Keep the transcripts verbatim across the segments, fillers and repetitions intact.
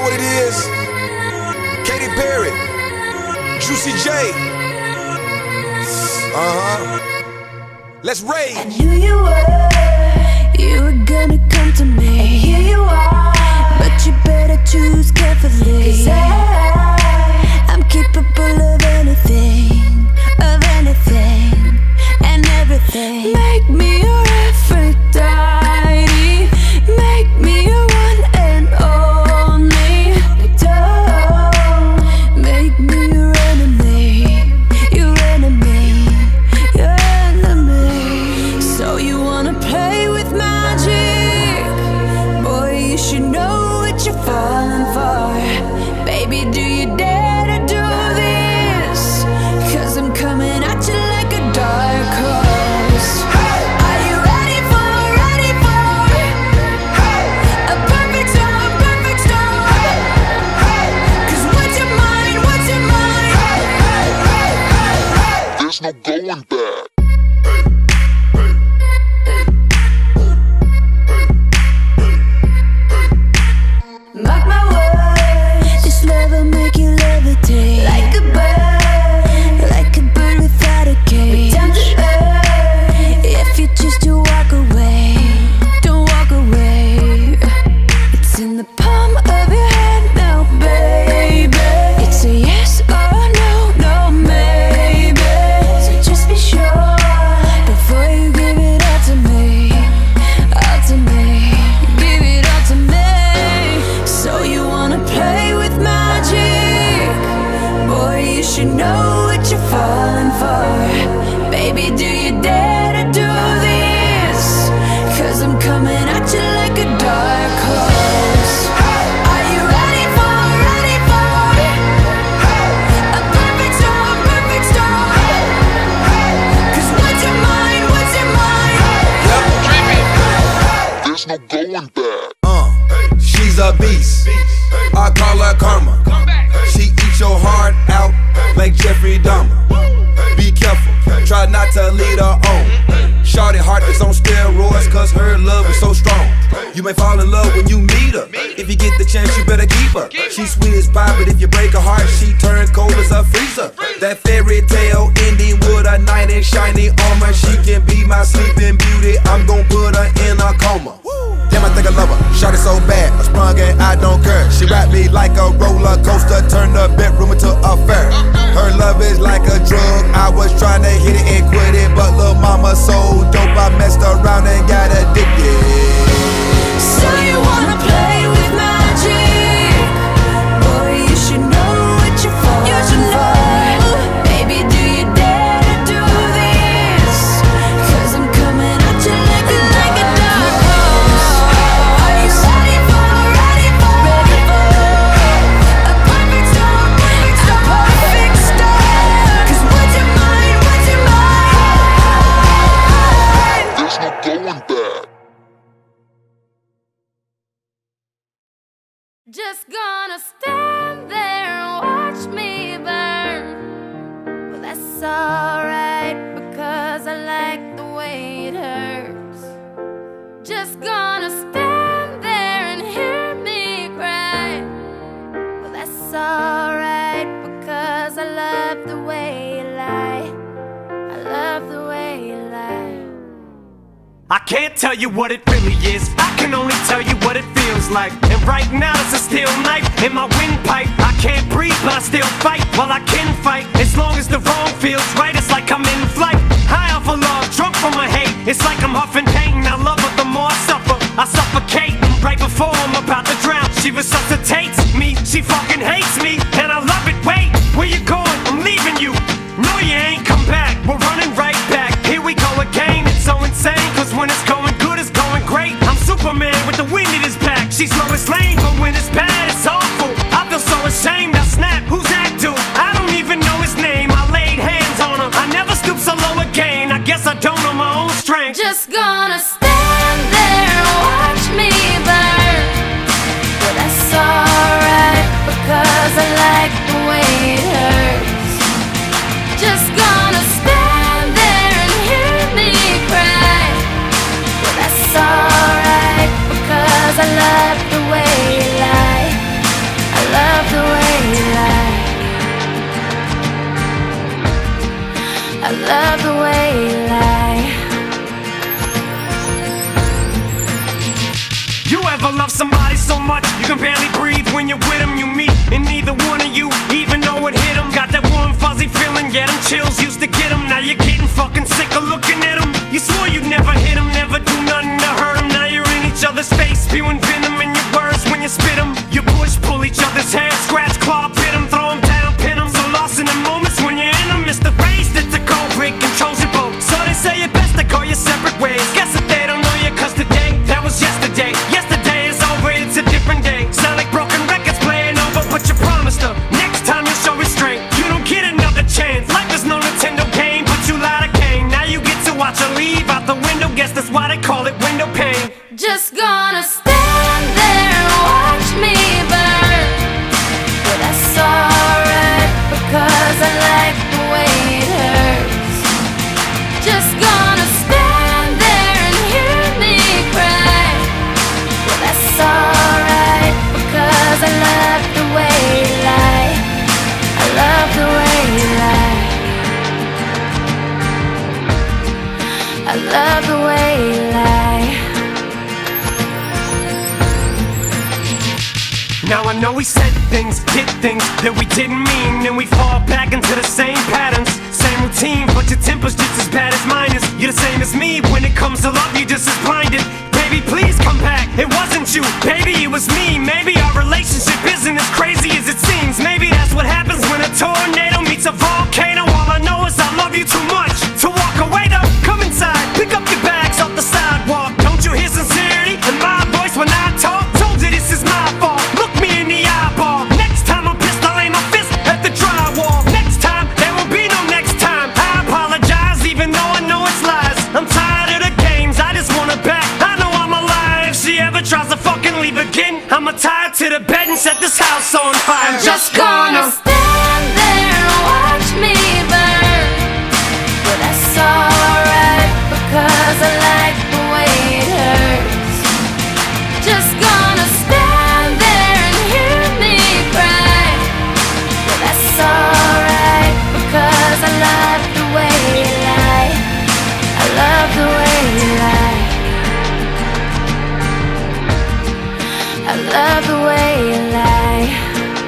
what it is? Katy Perry, Juicy J. Uh-huh. Let's rage. I knew you were, you were gonna come to me. And here you are, but you better choose carefully. 'Cause I, I'm capable of anything, of anything, and everything. Make me your Aphrodite, make me your one and only. Don't make me your enemy, your enemy, your enemy. So you wanna play with magic? Boy, you should know what you're falling for. Baby, do you dare to do this? 'Cause I'm coming at you like a dark horse. Are you ready for, ready for a perfect storm, perfect storm? 'Cause what's your mind, what's your mind? There's no going back. Mark my words, this love will make you levitate like a bird, like a bird without a cage. Down to earth, if you choose to walk away, don't walk away. It's in the palm of your hand now, baby. It's a yes or no, no maybe. So just be sure before you give it all to me, all to me, give it all to me. So you wanna play with magic? Boy, you should know what you're falling for. Baby, do you dare to do this? 'Cause I'm coming at you like a dark horse. Are you ready for, ready for a perfect storm, perfect storm? 'Cause what's your mind, what's your mind? There's no going back. Uh, she's a beast. I call her karma. She eats your heart out like Jeffrey Dahmer. Be careful, try not to lead her on. Shorty heart is on steroids, 'cause her love is so strong. You may fall in love when you meet her. If you get the chance, you better keep her. She's sweet as pie, but if you break her heart, she turns cold as a freezer. That fairy tale ending with a knight in shiny armor. She can be my sleeping beauty. I'm gon' put her in a coma. Damn, I think I love her. Shot it so bad, I sprung and I don't care. She wrapped me like a roller coaster, turned the bedroom into a fair. Her love is like a drug. I was trying to hit it and quit it, but lil' mama so dope, I messed around and got addicted. So you wanna play with magic? Boy, you should know what you're falling for. Baby, do you dare to do this? 'Cause I'm coming at you like a, like a dark horse. Are you ready for, ready for, ready for a perfect storm, perfect storm, a perfect storm? 'Cause what's your mind, what's your mind? There's no going back. Just gonna stand there and watch me burn. Well, that's alright, because I like the way it hurts. Just gonna stand there and hear me cry. Well, that's alright, because I love the way you lie. I love the way you lie. I can't tell you what it really is, I can only tell you what it feels like. And right now it's a steel knife in my windpipe. I can't breathe but I still fight, while I can fight. As long as the wrong feels right, it's like I'm in flight. High off of love, drunk from my hate, it's like I'm huffing pain. I love her, the more I suffer, I suffocate. Right before I'm about to drown, she resuscitates me. She fucking hates me, and I love it. Wait, where you going? I'm leaving you. No, you ain't come back, we're running right back. Here we go again, it's so insane, 'cause when it's going good, it's going great. I'm Superman with the wind in his back. She's Lois Lane, but when it's bad, it's awful. I feel so ashamed, I snap, who's that dude? I don't even know his name, I laid hands on him. I never stoop so low again, I guess I don't know my own strength. Just gonna stand there and watch me burn. Well, that's alright, because I like the way it hurts. Just gonna stand there and hear me cry. Well, that's alright, because I love the way you lie. when you're with him, you meet, and neither one of you even know it hit him. Got that warm fuzzy feeling, yeah, them chills used to get him. Now you're getting fucking sick of looking at him. You swore you'd never hit him, never do nothing to hurt him. Now you're in each other's face, spewing venom in your words when you spit him. You push, pull each other's hair, scratch, claw, pit him, throw him down, pin him. So lost in the moments when you're in them, it's the race that's a cold break, controls your boat. So they say it best to go your separate ways. Guess that they don't know you, cause today, that was yesterday. Yesterday is over, it's a different day. Sound like broken records playing over, but you promised her next time you show restraint. You don't get another chance. Life is no Nintendo game, but you lied again. Now you get to watch her leave out the window. Guess that's why they call it window pane. Just gonna stand there and watch me burn, but that's alright because I like the way it hurts. Just gonna stand there and hear me cry, but that's alright because I love the way you lie. I love the way you lie. I love the way you lie. Now I know we said things, did things that we didn't mean, and we fall back into the same patterns, same routine, but your temper's just as bad as mine is. You're the same as me, when it comes to love you're just as blinded. Baby, please come back, it wasn't you, baby, it was me. Maybe our relationship isn't as crazy as it seems. Maybe that's what happens when a tornado meets a volcano. All I know is I love you too much to walk away though. Come inside, pick up your bags off the sidewalk. Don't you hear sincerity in my voice when I talk? Told you this is my fault. Look me in the eyeball. Next time I'm pissed, I'll aim my fist at the drywall. Next time, there will be no next time. I apologize, even though I know it's lies. I'm tired of the games, I just want her back. I know I'm alive. If she ever tries to fucking leave again, I'ma tie her to the bed and set this house on fire. I'm just gonna stand there and watch me burn, but that's alright because I like the way it hurts. Just gonna stand there and hear me cry, but that's alright because I love the way you lie. I love the way you lie. I love the way you lie.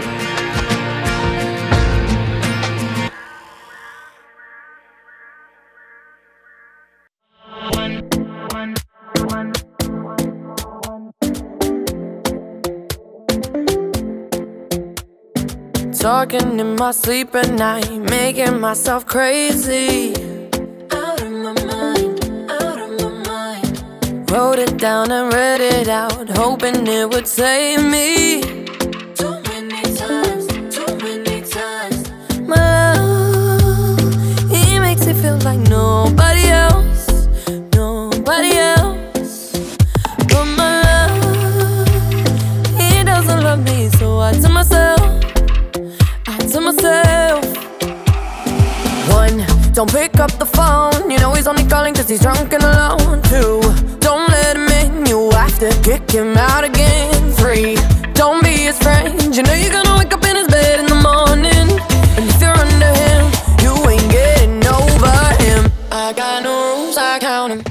Talking in my sleep at night, making myself crazy. Out of my mind, out of my mind. Wrote it down and read it out, hoping it would save me. Too many times, too many times. My love, he makes it feel like nobody else, nobody else. But my love, he doesn't love me, so I tell myself, to myself. One, don't pick up the phone, you know he's only calling cause he's drunk and alone. Two, don't let him in, you have to kick him out again. Three, don't be his friend, you know you're gonna wake up in his bed in the morning. And if you're under him, you ain't getting over him. I got no rules, I count him.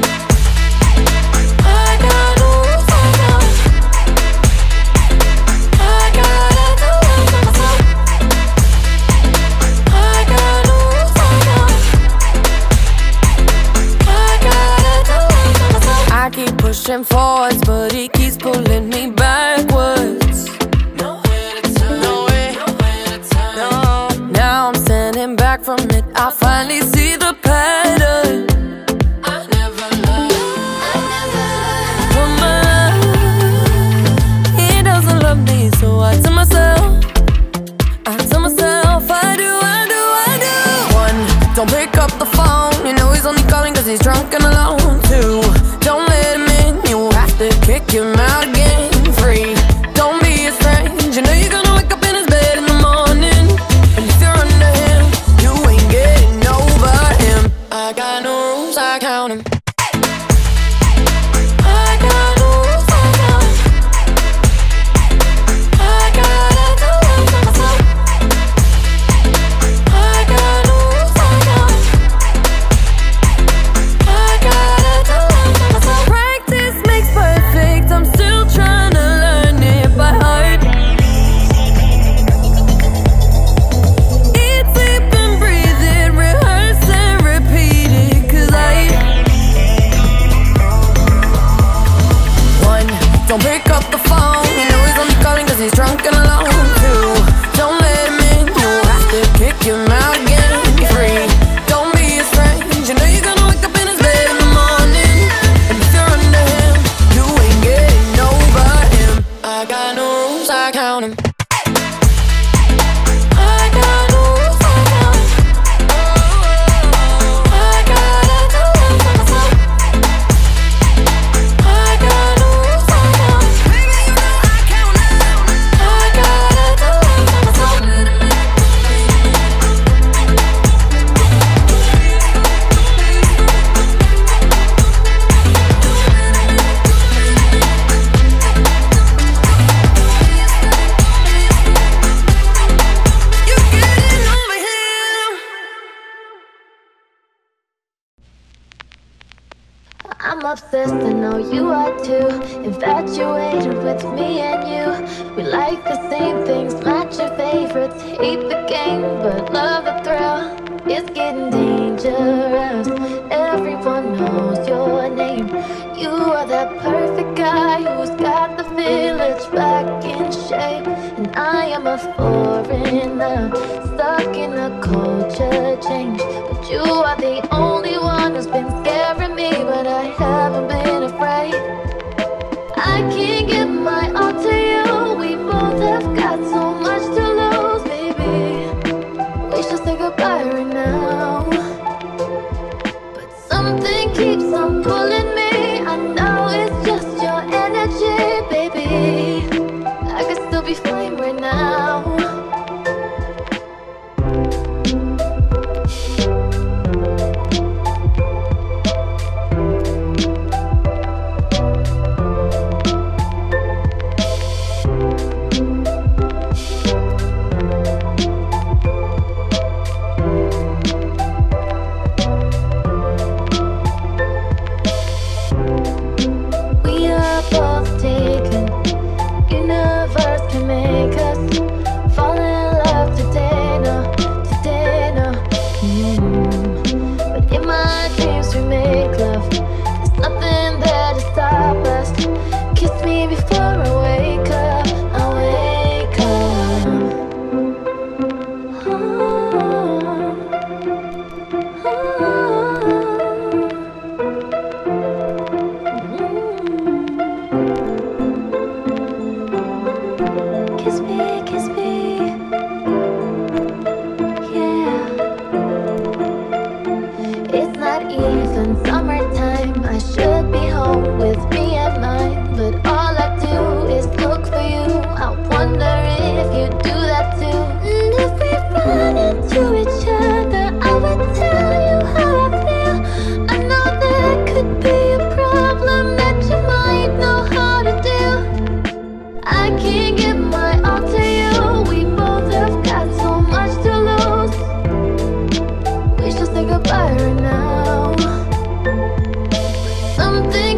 Pushing forwards, but he keeps pulling me backwards. Nowhere to turn, nowhere, nowhere to turn. No. Now I'm standing back from it, I finally see the pattern. I never loved, I never loved. But my, he doesn't love me, so I tell myself, I tell myself, I do, I do, I do. One, don't pick up the phone, you know he's only calling cause he's drunk and alone. Two, don't let him in, you have to kick him out again. Three, don't be his friend, you know you're gonna wake up in his bed in the morning. And if you're under him, you ain't getting over him. I I'm obsessed, I know you are too. Infatuated with me and you. We like the same things, match your favorites. Hate the game, but love the thrill. It's getting dangerous. Everyone knows your name. You are that perfect guy who's got the village back in shape. And I am a foreigner, stuck in a culture change. But you are the only one who's been scaring me, but I haven't been afraid. I can't give my all to you. We both have got so much to lose, baby. We should say goodbye right now. But something keeps on pulling me. I know it's just your energy, baby. I could still be fine right now. Something